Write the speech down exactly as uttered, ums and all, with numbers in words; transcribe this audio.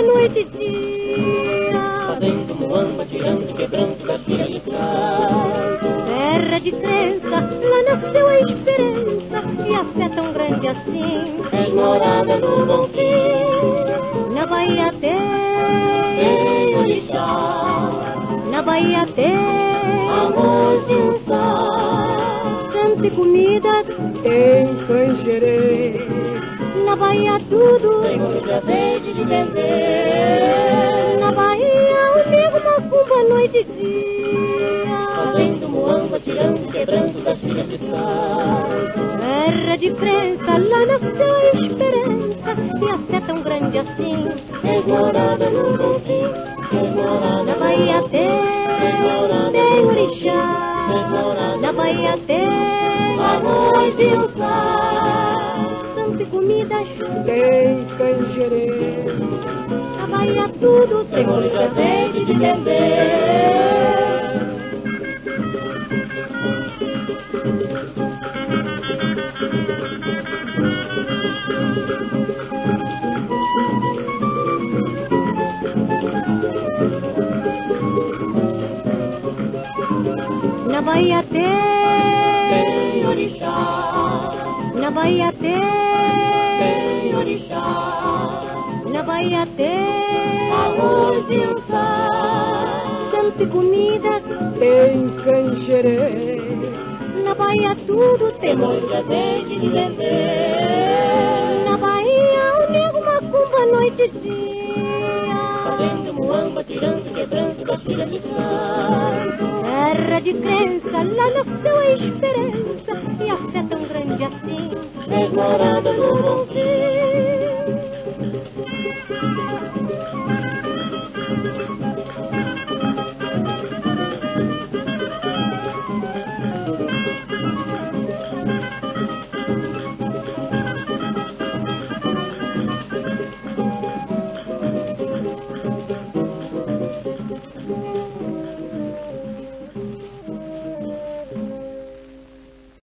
noite e dia, fazendo muamba, tirando, quebrando das filhas de santo. terra de crença, lá nasceu a esperança, e a fé tão grande assim, És morada do bom fim. na Bahia tem, Tem orixá, na Bahia tem amor de um sal. santa e comida, Tem canjerê, na Bahia tudo, Tem muito azeite de vender, na Bahia o nego macumba noite e dia, fazendo muamba, tirando, quebrando das filhas de santo. terra de crença, lá nasceu a esperança, e a fé tão grande assim, És morada do bom fim, és morada na do Bahia bom fim. tem, tem orixá, na Bahia tem Amor de um sal. santa e comida, tem canjerê, na Bahia tudo Tem tem muito azeite de vender, na Bahia tem, tem orixá, na Bahia tem, tem orixá, na Bahia tem amor de um sal. santa e comida, tem canjerê, na Bahia tudo tem Tem muito azeite de vender, na Bahia o nego macumba noite e dia, fazendo muamba, tirando, quebrando das filhas de santo. terra de crença, lá nasceu a esperança, e a fé tão grande assim, És morada do bom fim,